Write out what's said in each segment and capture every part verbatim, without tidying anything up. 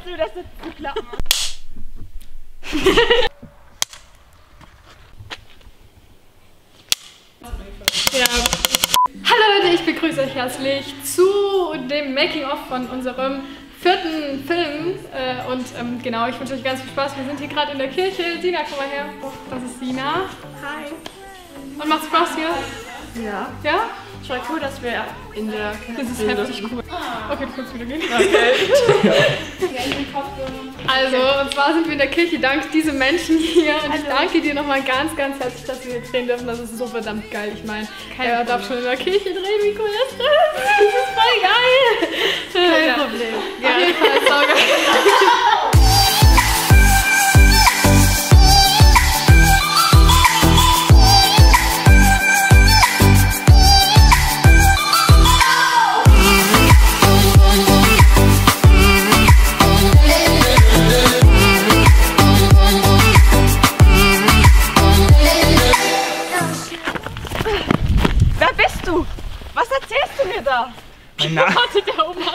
du das jetzt zu klappen? Ja. Hallo Leute, ich begrüße euch herzlich zu dem Making-of von unserem vierten Film. Äh, und ähm, genau, ich wünsche euch ganz viel Spaß. Wir sind hier gerade in der Kirche. Sina, komm mal her. Das ist Sina. Hi. Und macht's Spaß hier? Ja. Ja? Es war cool, dass wir in der Kirche Das ist sind. heftig cool. Okay, du kannst wieder gehen. Okay. Also, und zwar sind wir in der Kirche dank diesem Menschen hier. Und ich danke dir nochmal ganz, ganz herzlich, dass wir hier drehen dürfen. Das ist so verdammt geil. Ich meine, er darf schon in der Kirche drehen. Wie cool ist das? Das ist voll geil. Kein ja. Problem. Ja. Auf jeden Fall, saugeil. Wer bist du? Was erzählst du mir da? Warte, der Oma.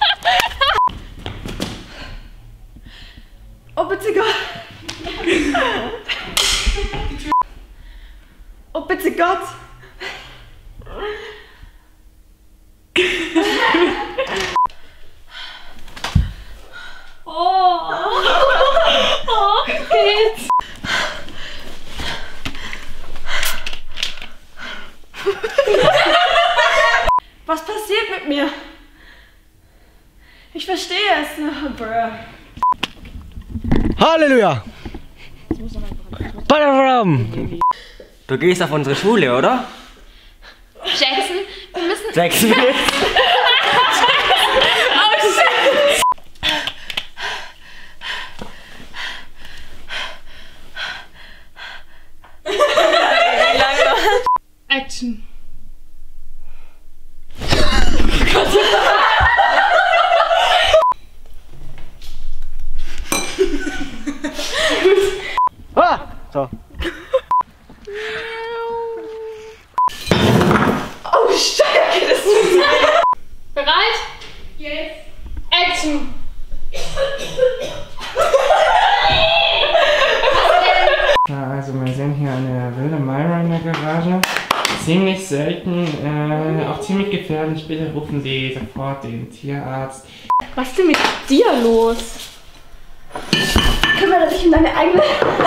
Oh, bitte Gott. Oh, bitte Gott. Oh. Oh, geht's. Was passiert mit mir? Ich verstehe es. Bruh. Halleluja! Badadam. Du gehst auf unsere Schule, oder? Jackson, wir müssen... Jackson. Oh shit! Action. Ah! So. Oh, Steiger, das ist... Bereit? Yes. Action. Ja, also wir sehen hier eine wilde Myra in der Garage. Ziemlich selten, äh, auch ziemlich gefährlich. Bitte rufen Sie sofort den Tierarzt. Was ist denn mit dir los? Kümmere dich um deine eigene...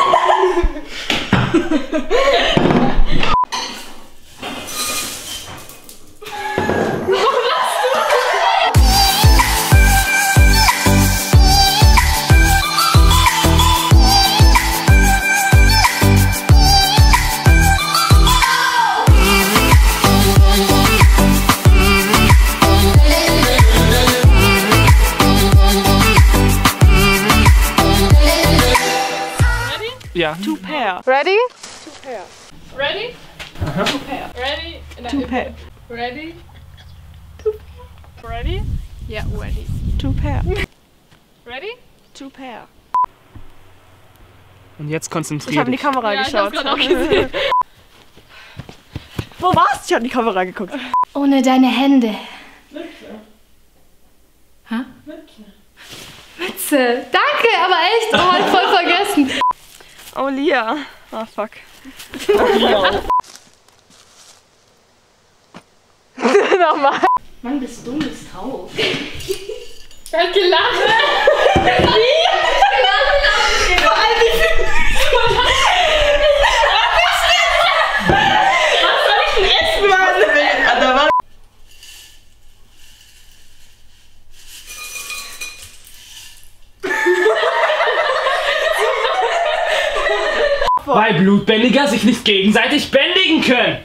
Ja. Two pair. Ready? Two pair. Ready? Aha. Two pair. Ready? Two pair. Ready? Two pair. Ready? Yeah, ready. Two pair. Ready? Two pair. Und jetzt konzentriert Ich habe in die dich. Kamera Ja, ich geschaut. hab's grad auch gesehen. Wo warst du? Ich habe in die Kamera geguckt. Ohne deine Hände. Hä? Witze. Danke, aber echt. Oh, hab ich voll vergessen. Oh, Lia. Ah, fuck. Nochmal. Mann, bist du bist drauf. Er hat gelacht. Wie? Vor allem die Was soll ich denn essen, Mann? Da war Weil Blutbändiger sich nicht gegenseitig bändigen können.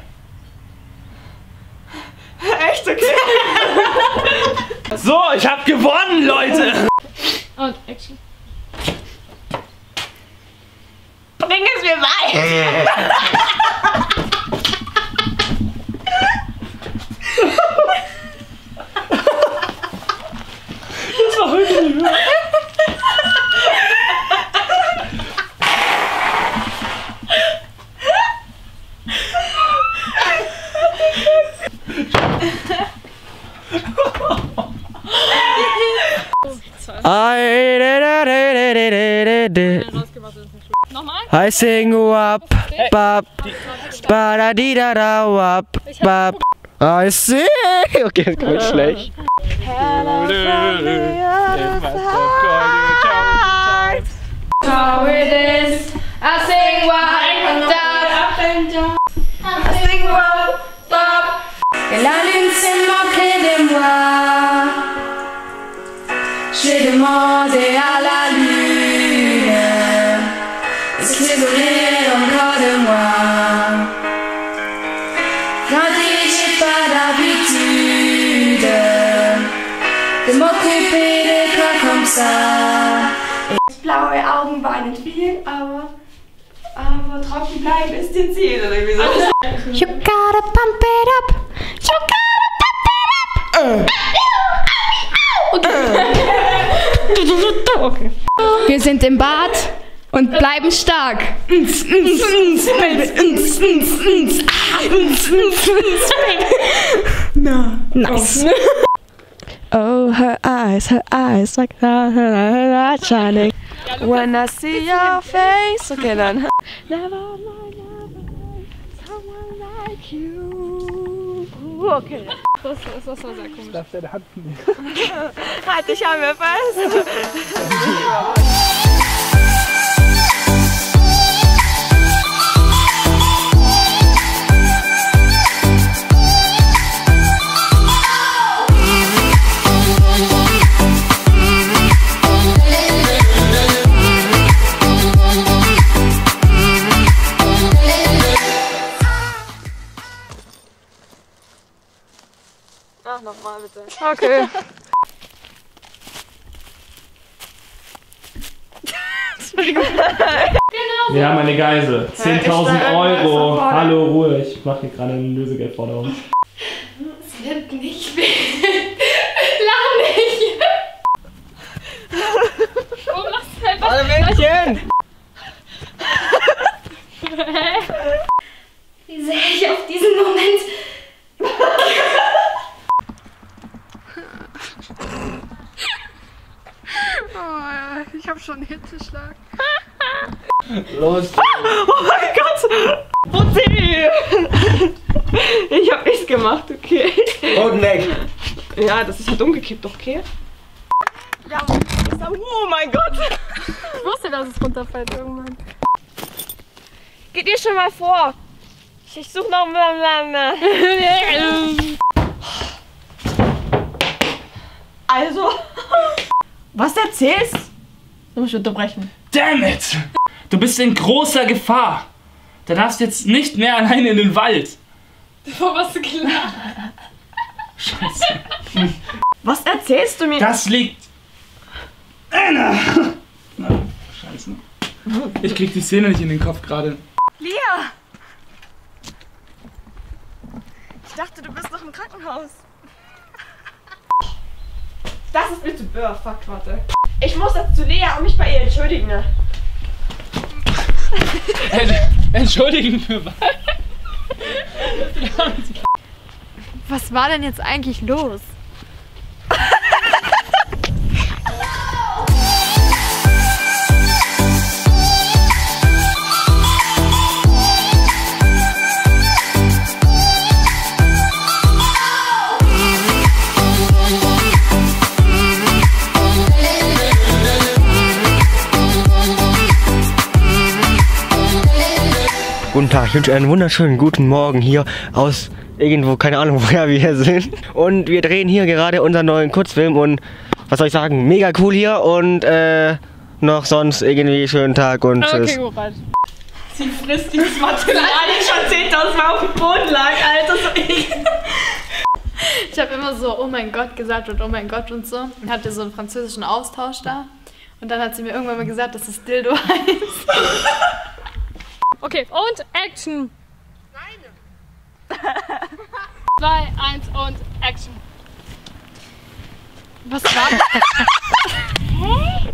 echt okay. So, ich hab gewonnen, Leute. Und Action. Bring es mir bei. Das war heute nicht mehr. I sing wap, bap, badadidada, wap, bap. I sing. Okay, das kommt schlecht. How it is, I sing wap, dap, I sing wap, bap. Et la lune s'est moquée de moi. J'ai demandé à la lune, est-ce que vous voulez encore de moi? Quand j'ai pas d'habitude de m'occuper de toi comme ça. Blaue Augen weinen viel, aber, aber trocken bleiben ist ihr Ziel, oder wie so. You gotta pump it up. You gotta pump it up. Okay. Okay. Wir sind im Bad und bleiben stark. Nice. Oh, her eyes, her eyes, like that, shining. When I see your face, okay then. Never mind, never mind, someone like you. Okay. Das, das, das war sehr komisch. Darf deine Hand nehmen? Halt dich an mir fest. Ach, nochmal bitte. Okay. Entschuldigung. Genau. Wir haben eine Geisel. zehntausend Euro. Hallo, Ruhe. Ich mache hier gerade eine Lösegeldforderung. Es wird nicht weh. Lach nicht. Oh, mach's einfach. Alle Mädchen! Wie sehr ich auf diesen Moment. Oh, ich hab schon einen Hitzeschlag. Los! Oh mein Gott! Putzi! Ich hab nichts gemacht, okay? Und weg! Ja, das ist halt umgekippt, okay? Ja, oh mein Gott! Ich wusste, dass es runterfällt irgendwann. Geht ihr schon mal vor? Ich suche noch mal. Also, was erzählst? Du musst unterbrechen. Damn it! Du bist in großer Gefahr. Da darfst du jetzt nicht mehr alleine in den Wald. Vor was du gelacht? Scheiße. Was erzählst du mir? Das liegt... Anna! Na, scheiße. Ich krieg die Szene nicht in den Kopf gerade. Lia! Ich dachte, du bist noch im Krankenhaus. Das ist mir zu böhr, fuck, warte. Ich muss jetzt zu Lea und mich bei ihr entschuldigen. Ne? Entschuldigen für was? Was war denn jetzt eigentlich los? Guten Tag, ich wünsche einen wunderschönen guten Morgen hier aus irgendwo, keine Ahnung woher wir hier sind. Und wir drehen hier gerade unseren neuen Kurzfilm und was soll ich sagen, mega cool hier und äh, noch sonst irgendwie schönen Tag und tschüss. Okay, gut, reicht. Sie frisst dieses Material, das schon zehntausend Mal auf dem Boden lag, Alter. So ich Ich habe immer so, oh mein Gott gesagt und oh mein Gott und so. Und hatte so einen französischen Austausch da. Und dann hat sie mir irgendwann mal gesagt, dass es Dildo heißt. Okay, und Action! zwei, eins und Action. Was war das? Hä?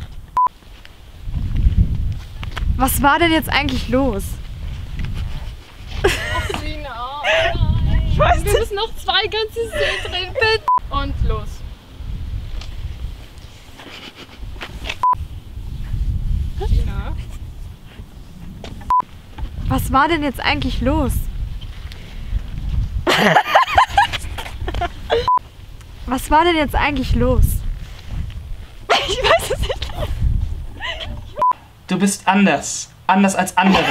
Was war denn jetzt eigentlich los? Ach, Sina, nein. Ich weiß Wir müssen noch zwei ganze Szenen drehen, bitte. Und los. Was war denn jetzt eigentlich los? Was war denn jetzt eigentlich los? Ich weiß es nicht. Du bist anders. Anders als andere.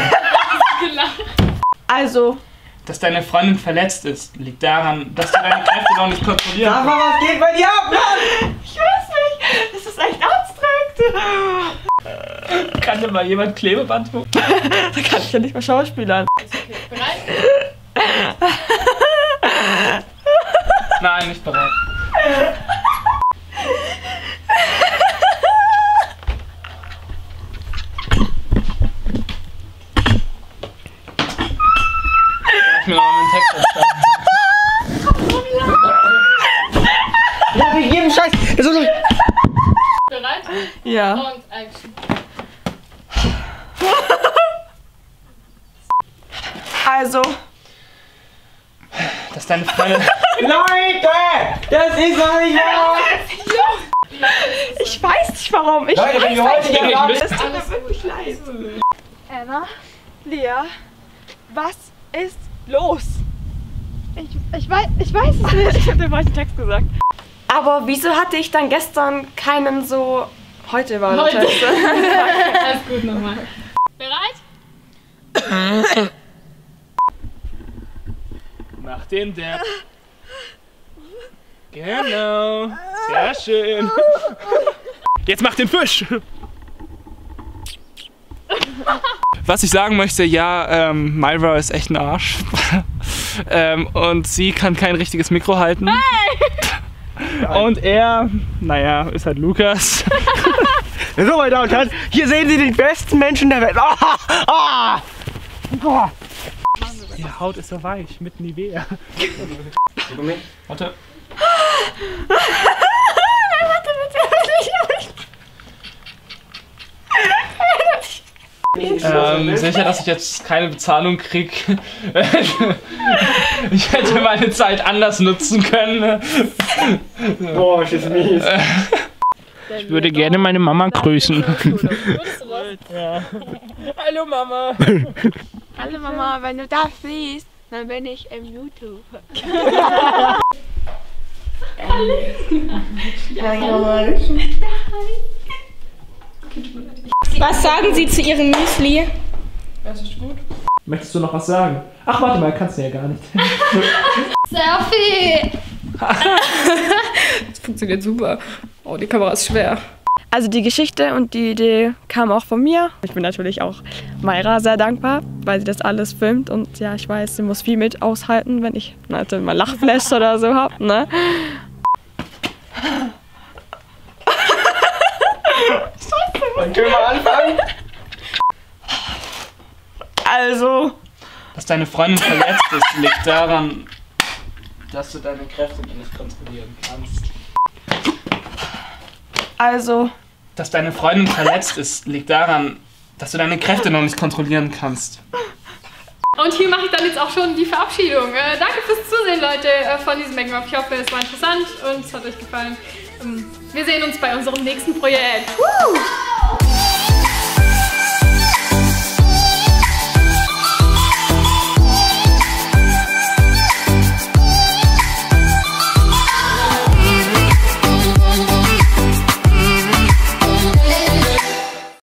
Also. Dass deine Freundin verletzt ist, liegt daran, dass du deine Kräfte noch nicht kontrollieren Sag mal, was geht bei dir ab, Mann? Ich weiß nicht. Das ist echt anstrengend. Kann dir mal jemand Klebeband holen? Da kann ich ja nicht mal schauspielern. Okay, bereit? Nein, nicht bereit. Ich mir noch mal einen Text erstellen. Ja, wegen jedem Scheiß. Das ist so. Bereit? Ja. Und Action. Also. Dass deine Freundin... Leute! Das ist doch nicht wahr! Ich weiß nicht warum. Ich Leute, wenn wir heute hier nicht haben, wissen- Es tut mir wirklich leid. Anna? Lea, was ist los? Ich, ich, weiß, ich weiß es nicht. Ich habe den falschen Text gesagt. Aber wieso hatte ich dann gestern keinen so... Heute war der Heute. Text. Alles gut nochmal. Bereit? Mach den Depp. Genau. Sehr schön. Jetzt mach den Fisch. Was ich sagen möchte, ja, ähm, Myra ist echt ein Arsch. ähm, und sie kann kein richtiges Mikro halten. Hey! Und er, naja, ist halt Lukas. So, meine Damen und Herren, hier sehen Sie den besten Menschen der Welt. Ah, ah. Ah. Die Haut ist so weich, mit Nivea. Warte. Ähm, sicher, dass ich jetzt keine Bezahlung krieg. Ich hätte meine Zeit anders nutzen können. Boah, ist das mies. Ich würde gerne meine Mama grüßen. Ja. Hallo Mama. Hallo Mama, wenn du da fließt, dann bin ich im YouTube. Was sagen Sie zu Ihrem Müsli? Möchtest du noch was sagen? Ach, warte mal, kannst du ja gar nicht. Selfie! Das funktioniert super. Oh, die Kamera ist schwer. Also die Geschichte und die Idee kam auch von mir. Ich bin natürlich auch Myra sehr dankbar, weil sie das alles filmt. Und ja, ich weiß, sie muss viel mit aushalten, wenn ich also mal Lachflash oder so habe. Ne? Dann können wir anfangen. Also, Dass deine Freundin verletzt ist, liegt daran, dass du deine Kräfte nicht kontrollieren kannst. also, Dass deine Freundin verletzt ist, liegt daran, dass du deine Kräfte noch nicht kontrollieren kannst. Und hier mache ich dann jetzt auch schon die Verabschiedung. Äh, danke fürs Zusehen, Leute, äh, von diesem Making-of. Ich hoffe, es war interessant und es hat euch gefallen. Ähm, wir sehen uns bei unserem nächsten Projekt. Woo!